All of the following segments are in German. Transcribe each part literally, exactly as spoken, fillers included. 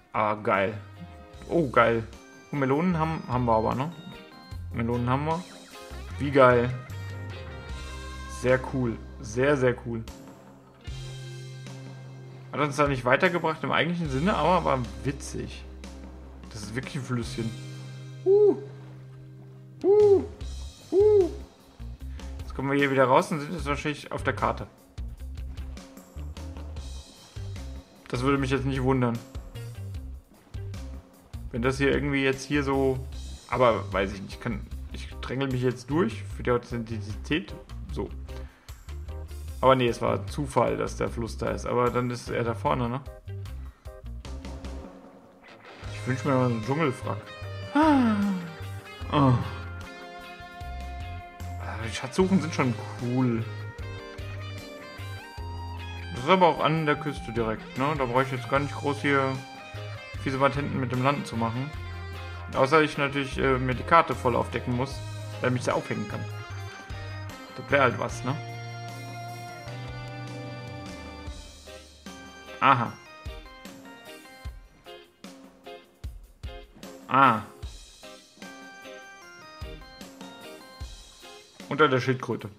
Ah, geil. Oh, geil. Und Melonen haben, haben wir aber, ne? Melonen haben wir. Wie geil. Sehr cool. Sehr, sehr cool. Hat uns da nicht weitergebracht im eigentlichen Sinne, aber war witzig. Das ist wirklich ein Flüsschen. Uh. Uh. Uh. Jetzt kommen wir hier wieder raus und sind jetzt wahrscheinlich auf der Karte. Das würde mich jetzt nicht wundern. Wenn das hier irgendwie jetzt hier so... Aber weiß ich nicht. Ich, kann, ich drängel mich jetzt durch für die Authentizität. So. Aber nee, es war Zufall, dass der Fluss da ist. Aber dann ist er da vorne, ne? Ich wünsche mir mal einen Dschungelfrack. Oh. Die Schatzsuchen sind schon cool. Das ist aber auch an der Küste direkt, ne? Da brauche ich jetzt gar nicht groß hier fiese Patenten mit dem Landen zu machen. Außer ich natürlich äh, mir die Karte voll aufdecken muss, damit ich sie aufhängen kann. Das wäre halt was, ne? Aha. Ah. Unter der Schildkröte.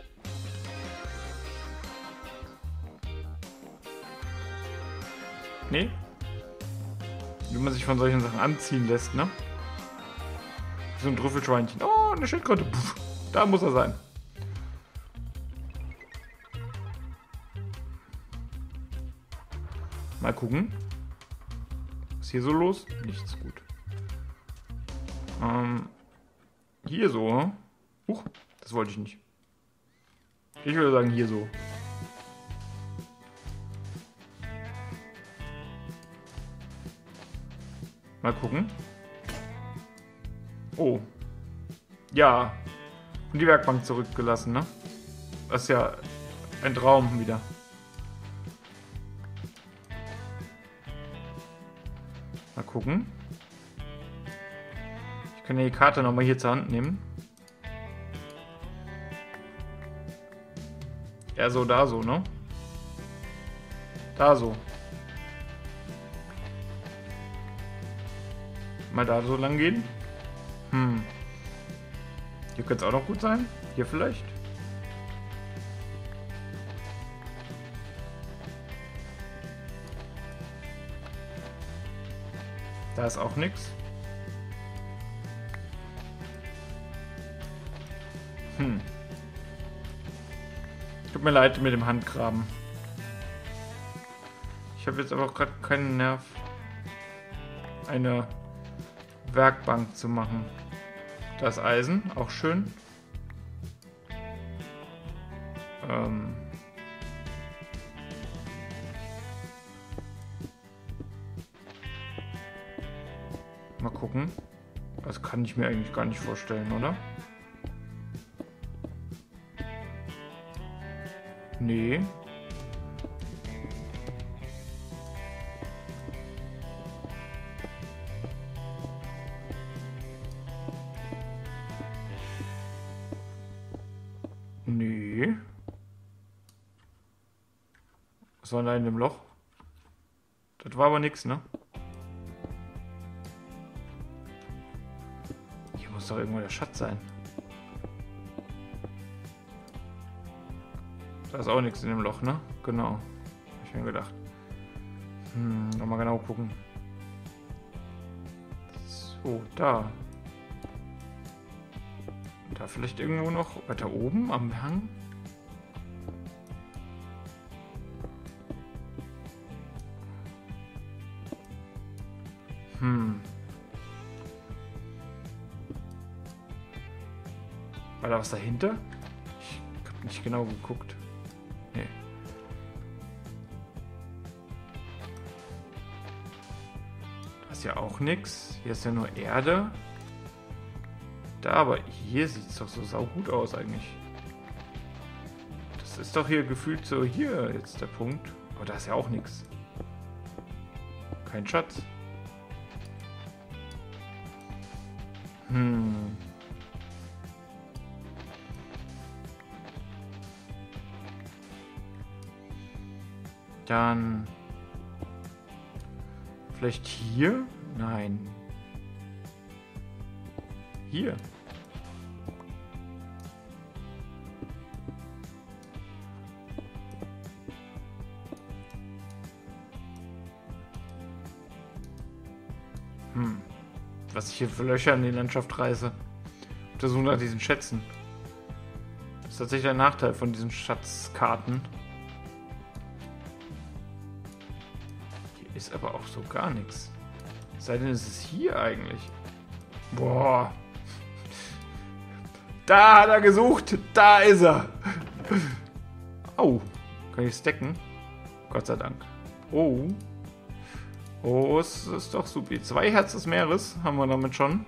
Nee? Wie man sich von solchen Sachen anziehen lässt, ne? Wie so ein Trüffelschweinchen. Oh, eine Schildkröte. Puh, da muss er sein. Mal gucken. Was ist hier so los? Nichts, gut. Ähm, hier so. Huch, das wollte ich nicht. Ich würde sagen, hier so. Mal gucken. Oh. Ja. Und die Werkbank zurückgelassen, ne? Das ist ja ein Traum wieder. Mal gucken. Ich kann ja die Karte nochmal hier zur Hand nehmen. Ja, so, da so, ne? Da so. Mal da so lang gehen. Hm. Hier könnte es auch noch gut sein. Hier vielleicht. Da ist auch nichts. Hm. Tut mir leid mit dem Handgraben. Ich habe jetzt aber auch gerade keinen Nerv, eine Werkbank zu machen. Da ist Eisen, auch schön. Ähm Mal gucken. Das kann ich mir eigentlich gar nicht vorstellen, oder? Nee. Nee. Was war da in dem Loch? Das war aber nix, ne? Hier muss doch irgendwo der Schatz sein. Da ist auch nichts in dem Loch, ne? Genau. Hab ich mir gedacht. Hm, nochmal genau gucken. So, da. Da vielleicht irgendwo noch weiter oben am Hang? Hm. War da was dahinter? Ich hab nicht genau geguckt. Nee. Da ist ja auch nichts. Hier ist ja nur Erde. Da, aber hier sieht es doch so saugut aus eigentlich. Das ist doch hier gefühlt so hier jetzt der Punkt. Aber da ist ja auch nichts. Kein Schatz. Hm. Dann Vielleicht hier? Nein. Hier. Hm. Was ich hier für Löcher in die Landschaft reiße. Untersuchen nach diesen Schätzen. Das ist tatsächlich ein Nachteil von diesen Schatzkarten. Hier ist aber auch so gar nichts. Es sei denn, es ist hier eigentlich. Boah. Da hat er gesucht. Da ist er. Au. Kann ich stacken? Gott sei Dank. Oh. Oh, es ist doch super. Zwei Herz des Meeres haben wir damit schon.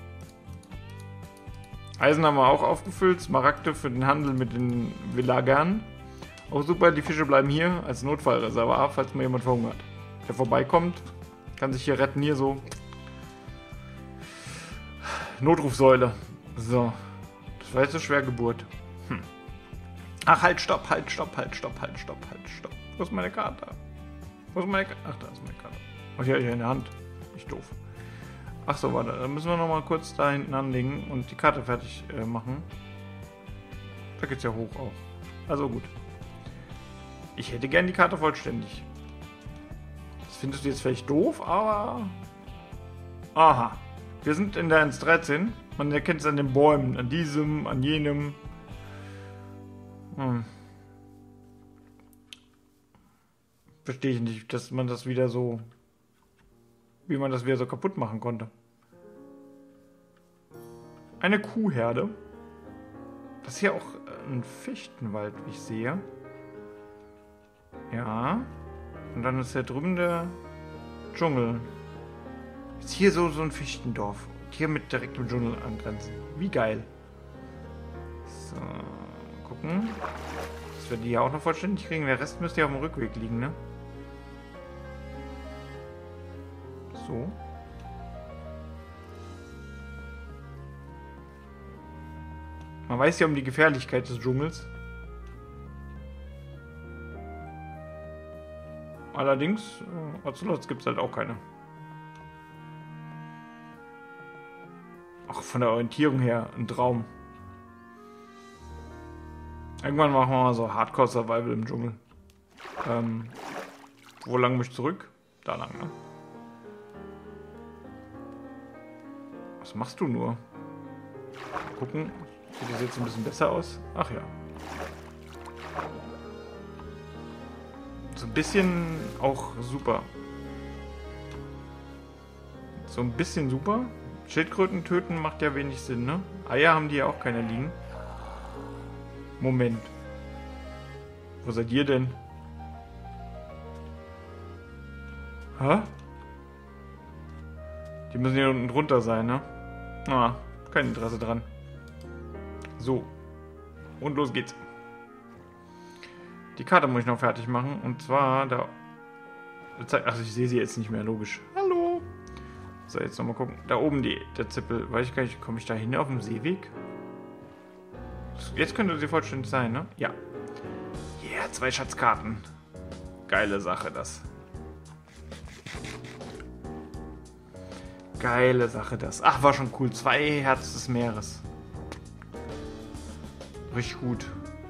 Eisen haben wir auch aufgefüllt. Smaragde für den Handel mit den Villagern. Auch super, die Fische bleiben hier als Notfallreservoir, falls mal jemand verhungert. Der vorbeikommt, kann sich hier retten. Hier so. Notrufsäule. So. Das war jetzt eine Schwergeburt. Hm. Ach, halt, stopp, halt, stopp, halt, stopp, halt, stopp, halt, stopp. Wo ist meine Karte? Wo ist meine Karte? Ach, da ist meine Karte. Ach ja, hier in der Hand. Ich doof. Ach so, warte. Dann müssen wir noch mal kurz da hinten anlegen und die Karte fertig äh, machen. Da geht's ja hoch auch. Also gut. Ich hätte gern die Karte vollständig. Das findest du jetzt vielleicht doof, aber... Aha. Wir sind in der eins Punkt dreizehn. Man erkennt es an den Bäumen. An diesem, an jenem. Hm. Verstehe ich nicht, dass man das wieder so... Wie man das wieder so kaputt machen konnte. Eine Kuhherde. Das ist hier auch ein Fichtenwald, wie ich sehe. Ja. Und dann ist hier drüben der Dschungel. Ist hier so, so ein Fichtendorf. Hier mit direkt im Dschungel angrenzen. Wie geil. So, gucken. Dass wir die hier auch noch vollständig kriegen. Der Rest müsste ja auf dem Rückweg liegen, ne? So. Man weiß ja um die Gefährlichkeit des Dschungels. Allerdings, äh, Ocelots gibt es halt auch keine. Ach, von der Orientierung her ein Traum. Irgendwann machen wir mal so Hardcore-Survival im Dschungel. Ähm, wo lang muss ich zurück? Da lang, ne? Was machst du nur? Mal gucken. Sieht das jetzt ein bisschen besser aus? Ach ja. So ein bisschen auch super. So ein bisschen super. Schildkröten töten macht ja wenig Sinn, ne? Eier haben die ja auch keine liegen. Moment. Wo seid ihr denn? Hä? Die müssen hier unten drunter sein, ne? Ah, kein Interesse dran. So. Und los geht's. Die Karte muss ich noch fertig machen. Und zwar da... Ach, ich sehe sie jetzt nicht mehr, logisch. Hallo. So, jetzt nochmal gucken. Da oben die, der Zippel. Weiß ich gar nicht, komme ich da hin auf dem Seeweg? Jetzt könnte sie vollständig sein, ne? Ja. Yeah, zwei Schatzkarten. Geile Sache, das. Geile Sache, das. Ach, war schon cool. Zwei Herz des Meeres. Richtig gut.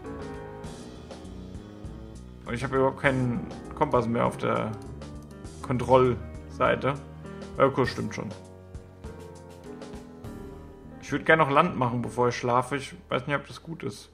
Und ich habe überhaupt keinen Kompass mehr auf der Kontrollseite. Öko stimmt schon. Ich würde gerne noch Land machen, bevor ich schlafe. Ich weiß nicht, ob das gut ist.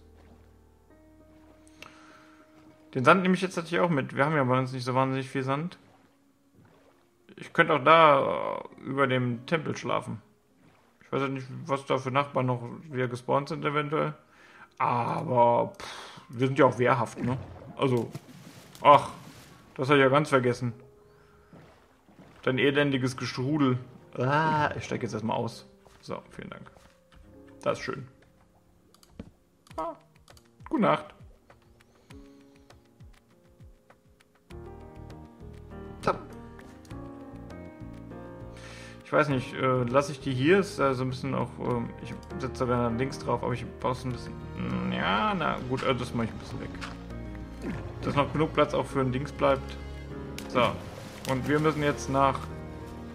Den Sand nehme ich jetzt natürlich auch mit. Wir haben ja bei uns nicht so wahnsinnig viel Sand. Ich könnte auch da über dem Tempel schlafen. Ich weiß ja nicht, was da für Nachbarn noch wieder gespawnt sind eventuell. Aber pff, wir sind ja auch wehrhaft, ne? Also, ach, das habe ich ja ganz vergessen. Dein elendiges Gestrudel. Ah, ich steige jetzt erstmal aus. So, vielen Dank. Das ist schön. Ah, gute Nacht. So. Ich weiß nicht, äh, lasse ich die hier? Ist äh, so ein bisschen auch, äh, ich setze da links drauf, aber ich brauche es ein bisschen. Mh, ja, na gut, äh, das mache ich ein bisschen weg. Dass noch genug Platz auch für ein Dings bleibt. So. Und wir müssen jetzt nach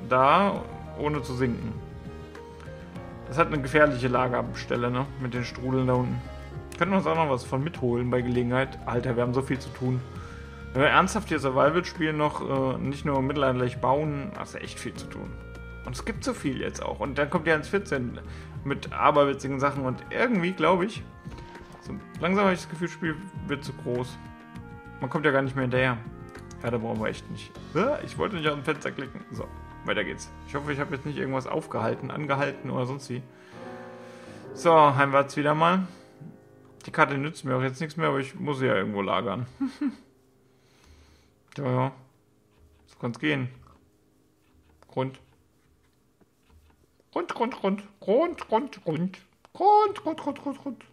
da, ohne zu sinken. Das hat eine gefährliche Lagerstelle, ne? Mit den Strudeln da unten. Können wir uns auch noch was von mitholen bei Gelegenheit. Alter, wir haben so viel zu tun. Wenn wir ernsthaft hier Survival spielen, noch äh, nicht nur mittelalterlich bauen, hast du echt viel zu tun. Und es gibt so viel jetzt auch. Und dann kommt ja ins vierzehn mit aberwitzigen Sachen. Und irgendwie, glaube ich, so langsam habe ich das Gefühl, das Spiel wird zu groß. Man kommt ja gar nicht mehr hinterher. Ja, da brauchen wir echt nicht. Ich wollte nicht aus dem Fenster klicken. So, weiter geht's. Ich hoffe, ich habe jetzt nicht irgendwas aufgehalten, angehalten oder sonst wie. So, heimwärts wieder mal. Die Karte nützt mir auch jetzt nichts mehr, aber ich muss sie ja irgendwo lagern. Ja, ja. So kann's gehen. Grund. Grund, Grund, Grund. Grund, Grund, Grund. Grund, Grund, Grund, Grund, Grund.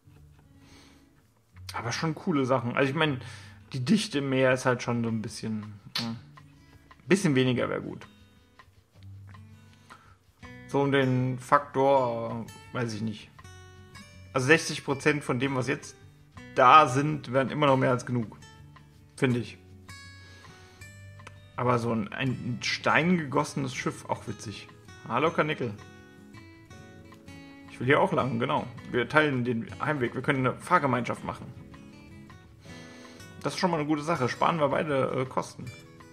Aber schon coole Sachen. Also ich meine, die Dichte im Meer ist halt schon so ein bisschen... Ein bisschen weniger wäre gut. So um den Faktor, weiß ich nicht. Also sechzig Prozent von dem, was jetzt da sind, wären immer noch mehr als genug. Finde ich. Aber so ein, ein Stein gegossenes Schiff, auch witzig. Hallo Karnickel. Ich will hier auch lang, genau. Wir teilen den Heimweg. Wir können eine Fahrgemeinschaft machen. Das ist schon mal eine gute Sache. Sparen wir beide äh, Kosten.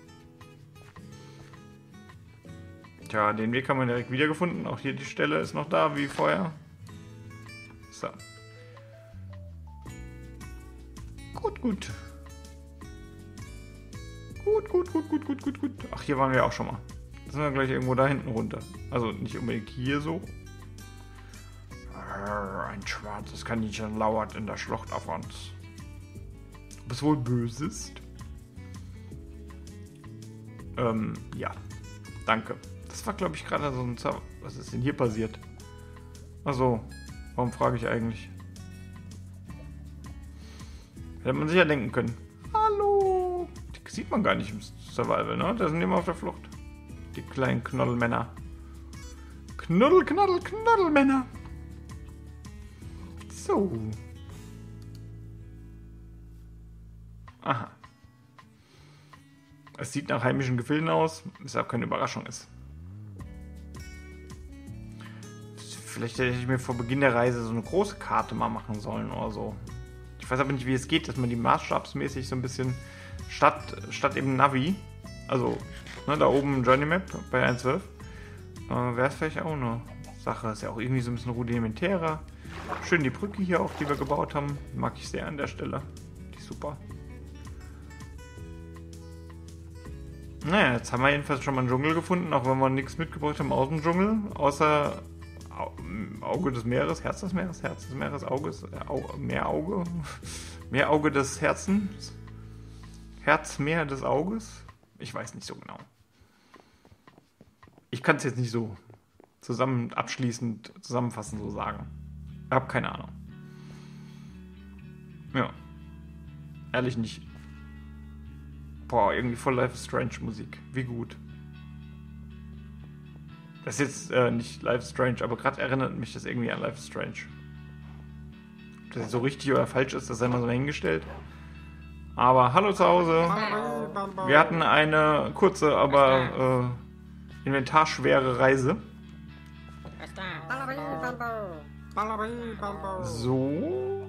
Tja, den Weg haben wir direkt wiedergefunden. Auch hier die Stelle ist noch da, wie vorher. So. Gut, gut. Gut, gut, gut, gut, gut, gut, gut. Ach, hier waren wir auch schon mal. Da sind wir gleich irgendwo da hinten runter. Also nicht unbedingt hier so. Ein schwarzes Kaninchen lauert in der Schlucht auf uns. Ob es wohl böse ist? Ähm, ja. Danke. Das war, glaube ich, gerade so ein... Zau- Was ist denn hier passiert? Achso. Warum frage ich eigentlich? Hätte man sich ja denken können. Hallo! Die sieht man gar nicht im Survival, ne? Da sind immer auf der Flucht. Die kleinen Knoddelmänner. Knuddel, Knaddel, Knoddelmänner. So. Aha. Es sieht nach heimischen Gefilden aus, was auch keine Überraschung ist. Vielleicht hätte ich mir vor Beginn der Reise so eine große Karte mal machen sollen oder so. Ich weiß aber nicht, wie es geht, dass man die maßstabsmäßig so ein bisschen statt, statt eben Navi, also ne, da oben Journey Map bei eins Punkt zwölf, äh, wäre es vielleicht auch eine Sache. Ist ja auch irgendwie so ein bisschen rudimentärer. Schön die Brücke hier auch, die wir gebaut haben. Mag ich sehr an der Stelle. Die ist super. Naja, jetzt haben wir jedenfalls schon mal einen Dschungel gefunden, auch wenn wir nichts mitgebracht haben aus dem Dschungel, außer Auge des Meeres, Herz des Meeres, Herz des Meeres, Auges, Au, Meerauge, Meerauge des Herzens, Herzmeer des Auges. Ich weiß nicht so genau. Ich kann es jetzt nicht so zusammen abschließend zusammenfassend so sagen. Ich habe keine Ahnung. Ja. Ehrlich nicht. Boah, irgendwie voll Life is Strange Musik. Wie gut. Das ist jetzt äh, nicht Life is Strange, aber gerade erinnert mich das irgendwie an Life is Strange. Ob das jetzt so richtig oder falsch ist, das sei mal so hingestellt. Aber hallo zu Hause. Wir hatten eine kurze, aber äh, inventarschwere Reise. So.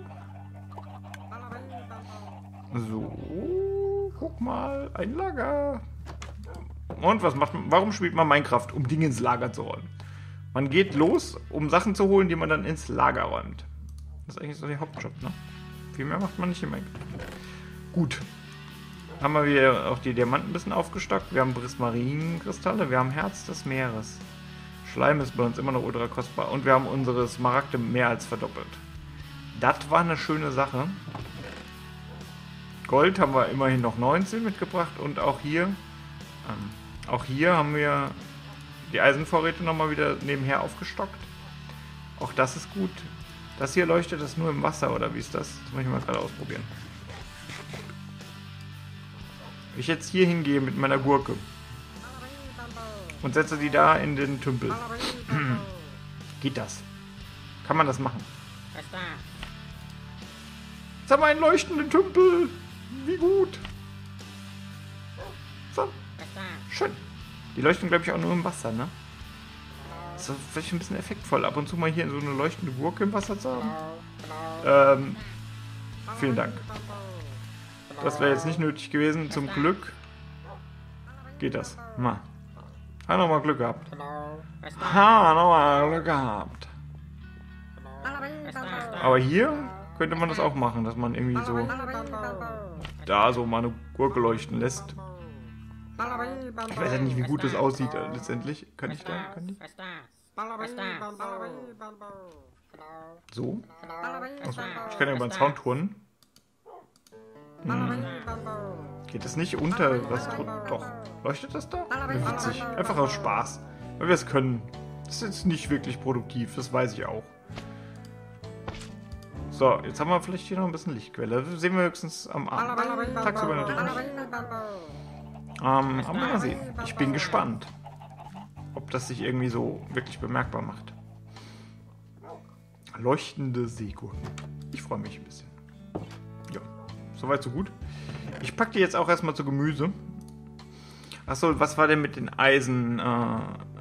So. Guck mal, ein Lager. Und was macht man? Warum spielt man Minecraft? Um Dinge ins Lager zu räumen. Man geht los, um Sachen zu holen, die man dann ins Lager räumt. Das ist eigentlich so der Hauptjob, ne? Viel mehr macht man nicht in Minecraft. Gut. Haben wir wieder auch die Diamanten ein bisschen aufgestockt. Wir haben Prismarinkristalle, wir haben Herz des Meeres. Schleim ist bei uns immer noch ultra kostbar. Und wir haben unsere Smaragde mehr als verdoppelt. Das war eine schöne Sache. Gold haben wir immerhin noch neunzehn mitgebracht. Und auch hier... Ähm, Auch hier haben wir die Eisenvorräte nochmal wieder nebenher aufgestockt. Auch das ist gut. Das hier leuchtet das nur im Wasser, oder wie ist das? Das muss ich mal gerade ausprobieren. Wenn ich jetzt hier hingehe mit meiner Gurke und setze die da in den Tümpel. Geht das? Kann man das machen? Jetzt haben wir einen leuchtenden Tümpel. Wie gut. So. Schön. Die leuchten, glaube ich, auch nur im Wasser, ne? Das ist vielleicht ein bisschen effektvoll, ab und zu mal hier so eine leuchtende Gurke im Wasser zu haben. Ähm, vielen Dank. Das wäre jetzt nicht nötig gewesen. Zum Glück geht das. Na. Ha, nochmal Glück gehabt. Ha, nochmal Glück gehabt. Aber hier könnte man das auch machen, dass man irgendwie so da so mal eine Gurke leuchten lässt. Ich weiß ja nicht, wie gut das aussieht äh, letztendlich. Kann ich da? Kann ich? So? Achso, ich kann ja über den Zaun turnen. Hm. Geht das nicht unter das drunter? Doch. Leuchtet das da? Witzig. Einfach aus Spaß. Weil wir es können. Das ist jetzt nicht wirklich produktiv, das weiß ich auch. So, jetzt haben wir vielleicht hier noch ein bisschen Lichtquelle. Das sehen wir höchstens am Abend. Tagsüber natürlich nicht. Ähm, aber mal sehen. Ich bin gespannt, ob das sich irgendwie so wirklich bemerkbar macht. Leuchtende Seegurken. Ich freue mich ein bisschen. Ja, soweit so gut. Ich packe die jetzt auch erstmal zu Gemüse. Achso, was war denn mit den Eisen äh,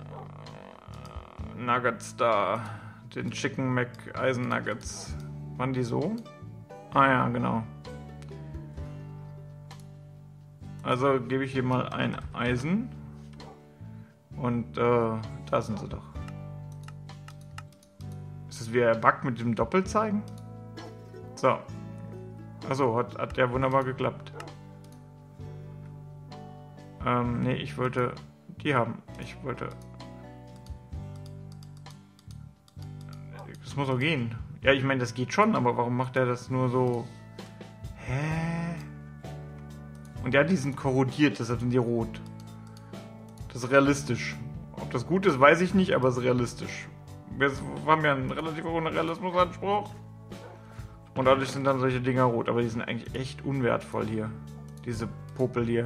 Nuggets da? Den Chicken Mac Eisen Nuggets. Waren die so? Ah ja, genau. Also gebe ich hier mal ein Eisen. Und äh, da sind sie doch. Ist das wieder der Bug mit dem Doppelzeigen? So. Achso, hat, hat ja wunderbar geklappt. Ähm, nee, ich wollte die haben. Ich wollte... Das muss auch gehen. Ja, ich meine, das geht schon, aber warum macht er das nur so... Hä? Und ja, die sind korrodiert, deshalb sind die rot. Das ist realistisch. Ob das gut ist, weiß ich nicht, aber es ist realistisch. Wir haben ja einen relativ hohen Realismusanspruch. Und dadurch sind dann solche Dinger rot. Aber die sind eigentlich echt unwertvoll hier. Diese Popel hier.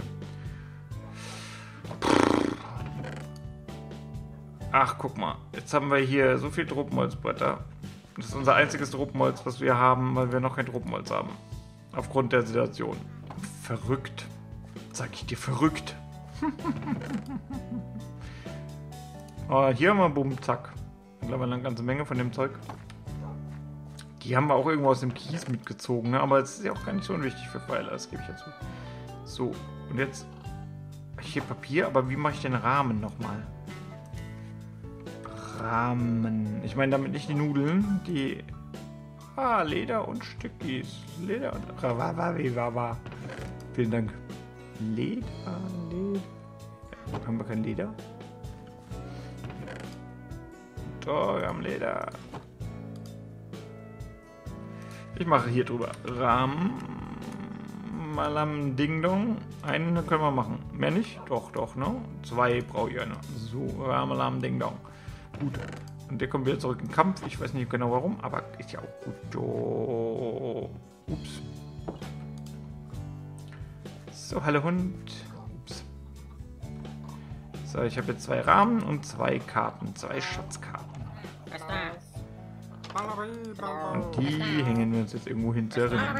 Ach, guck mal. Jetzt haben wir hier so viel Tropenholzbretter. Das ist unser einziges Tropenholz, was wir haben, weil wir noch kein Tropenholz haben. Aufgrund der Situation. Verrückt. Sag ich dir, verrückt. Aber hier haben wir bumm, zack. Mittlerweile eine ganze Menge von dem Zeug. Die haben wir auch irgendwo aus dem Kies mitgezogen, ne? Aber es ist ja auch gar nicht so unwichtig für Pfeiler, das gebe ich dazu. So, und jetzt hier Papier, aber wie mache ich den Rahmen nochmal? Rahmen. Ich meine damit nicht die Nudeln, die... Ah, Leder und Stückis. Leder und... Ravavavivava. Vielen Dank. Leder, Leder... Ja, haben wir kein Leder? Doch, wir haben Leder. Ich mache hier drüber. Ram... Malam Ding Dong. Einen können wir machen. Mehr nicht? Doch, doch, ne? Zwei brauche ich eine. So, Ramalam Ding Dong. Gut. Und der kommt wieder zurück in den Kampf. Ich weiß nicht genau warum, aber ist ja auch gut. Oh. Ups. So, hallo Hund. Ups. So, ich habe jetzt zwei Rahmen und zwei Karten. Zwei Schatzkarten. Und die hängen wir uns jetzt irgendwo hin zu erinnern.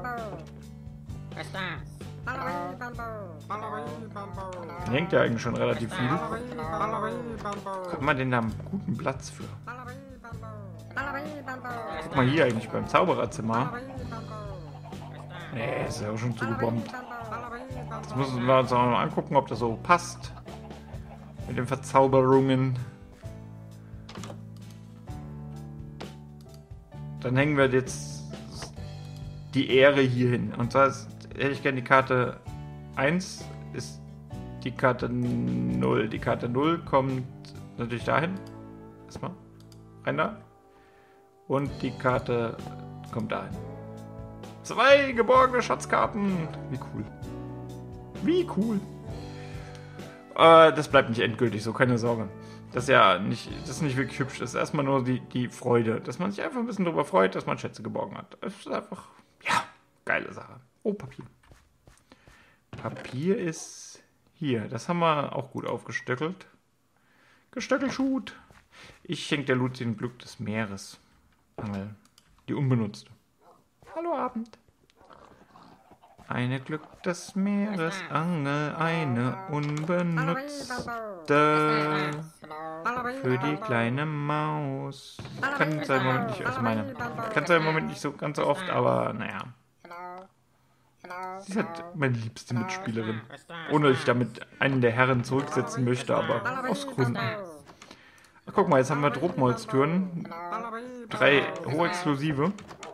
Dann hängt ja eigentlich schon relativ viel. Hat man denn da einen guten Platz für? Guck mal hier eigentlich beim Zaubererzimmer. Nee, ist ja auch schon zugebombt. Jetzt müssen wir uns auch noch angucken, ob das so passt. Mit den Verzauberungen. Dann hängen wir jetzt die Ehre hier hin. Und zwar ist, hätte ich gerne die Karte eins ist die Karte null. Die Karte null kommt natürlich dahin. Erstmal rein da. Und die Karte kommt dahin. Zwei geborgene Schatzkarten. Wie cool. Wie cool. Äh, das bleibt nicht endgültig so, keine Sorge. Das ist ja nicht, das ist nicht wirklich hübsch. Das ist erstmal nur die, die Freude, dass man sich einfach ein bisschen darüber freut, dass man Schätze geborgen hat. Das ist einfach, ja, geile Sache. Oh, Papier. Papier ist hier. Das haben wir auch gut aufgestöckelt. Gestöckelschut. Ich schenke der Luzi ein Glück des Meeres. Angel. Die unbenutzte. Hallo Abend. Eine Glück des Meeres, Angel, eine unbenutzte für die kleine Maus. Kann zwar im Moment nicht, also meine, kann zwar im Moment nicht so ganz so oft, aber naja. Sie ist halt meine liebste Mitspielerin. Ohne dass ich damit einen der Herren zurücksetzen möchte, aber aus Gründen. Ach, guck mal, jetzt haben wir Druckmolztüren. Drei hochexklusive.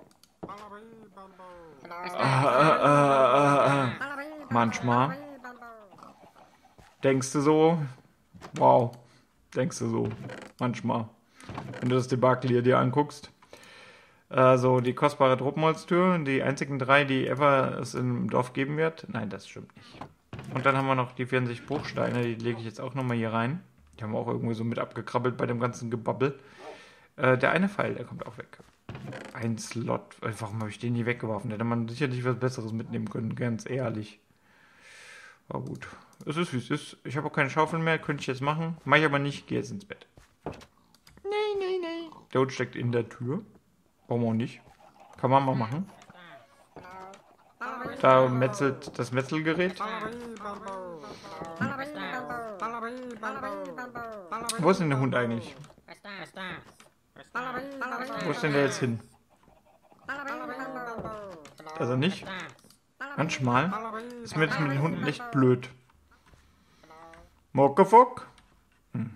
Ah, ah, ah, ah. Manchmal. Denkst du so? Wow. Denkst du so? Manchmal. Wenn du das Debakel hier dir anguckst. Also die kostbare Druckmolztür. Die einzigen drei, die ever es im Dorf geben wird. Nein, das stimmt nicht. Und dann haben wir noch die vierundsechzig Bruchsteine. Die lege ich jetzt auch nochmal hier rein. Die haben wir auch irgendwie so mit abgekrabbelt bei dem ganzen Gebabbel. Äh, der eine Pfeil, der kommt auch weg. Ein Slot. Warum habe ich den nie weggeworfen? Da hätte man sicherlich was Besseres mitnehmen können, ganz ehrlich. War gut. Es ist wie es ist. Ich habe auch keine Schaufel mehr, könnte ich jetzt machen. Mache ich aber nicht, gehe jetzt ins Bett. Nee, nee, nee. Der Hund steckt in der Tür. Warum auch nicht? Kann man mal machen. Da metzelt das Metzelgerät. Wo ist denn der Hund eigentlich? Wo ist denn der jetzt hin? Also nicht? Manchmal ist mir das mit den Hunden echt blöd. Mockefock? Hm.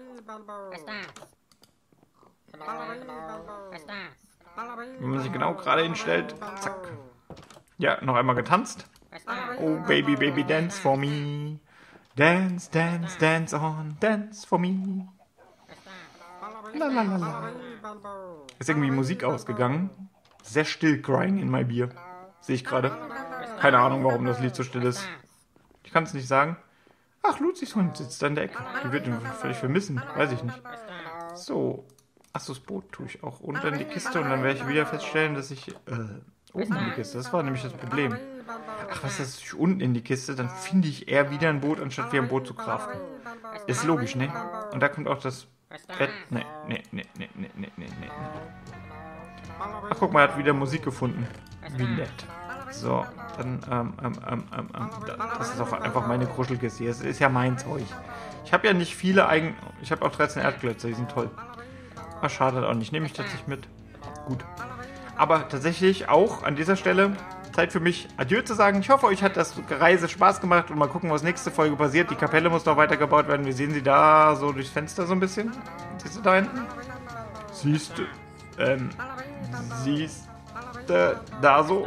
Wenn man sich genau gerade hinstellt. Zack. Ja, noch einmal getanzt. Oh, Baby, Baby, dance for me. Dance, dance, dance on, dance for me. Lalalala. Ist irgendwie Musik ausgegangen. Sehr still, crying in my beer. Sehe ich gerade. Keine Ahnung, warum das Lied so still ist. Ich kann es nicht sagen. Ach, Luzis Hund sitzt da in der Ecke. Die wird ihn völlig vermissen. Weiß ich nicht. So. Achso, das Boot tue ich auch unter in die Kiste und dann werde ich wieder feststellen, dass ich äh, oben in die Kiste. Das war nämlich das Problem. Ach, was ist das? Unten in die Kiste, dann finde ich eher wieder ein Boot, anstatt wieder ein Boot zu craften. Ist logisch, ne? Und da kommt auch das Bett. Ne, ne, ne, ne, ne, ne, ne, ne. Ach, guck mal, er hat wieder Musik gefunden. Wie nett. So, dann, ähm, ähm, ähm, ähm, das ist auch einfach meine Kruschelkiste hier. Es ist ja mein Zeug. Ich habe ja nicht viele eigen... Ich habe auch dreizehn Erdklötze, die sind toll. Ach, schade auch nicht. Nehme ich tatsächlich mit. Gut. Aber tatsächlich auch an dieser Stelle Zeit für mich, Adieu zu sagen. Ich hoffe, euch hat das Reise Spaß gemacht und mal gucken, was nächste Folge passiert. Die Kapelle muss noch weitergebaut werden. Wir sehen sie da so durchs Fenster so ein bisschen. Siehst du da hinten? Siehst du? Ähm, siehst du da so?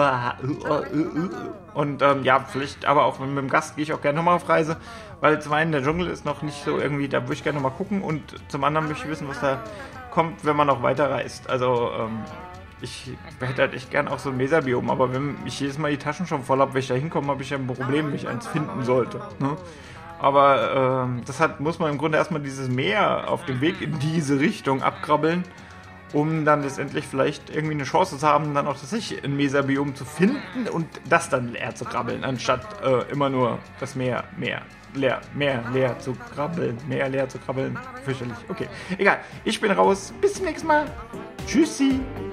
Und ähm, ja, vielleicht, aber auch mit dem Gast gehe ich auch gerne nochmal auf Reise. Weil zum einen der Dschungel ist noch nicht so irgendwie, da würde ich gerne nochmal gucken. Und zum anderen möchte ich wissen, was da kommt, wenn man noch weiter reist. Also, ähm, ich hätte halt echt gern auch so ein Meserbiom, aber wenn ich jedes Mal die Taschen schon voll habe, wenn ich da hinkomme, habe ich ja ein Problem, wenn ich eins finden sollte. Ne? Aber ähm, deshalb muss man im Grunde erstmal dieses Meer auf dem Weg in diese Richtung abkrabbeln, um dann letztendlich vielleicht irgendwie eine Chance zu haben, dann auch tatsächlich ein Meserbiom zu finden und das dann leer zu krabbeln, anstatt äh, immer nur das Meer, Meer, leer, Meer leer zu krabbeln, Meer leer zu krabbeln. Fürchterlich. Okay, egal. Ich bin raus. Bis zum nächsten Mal. Tschüssi.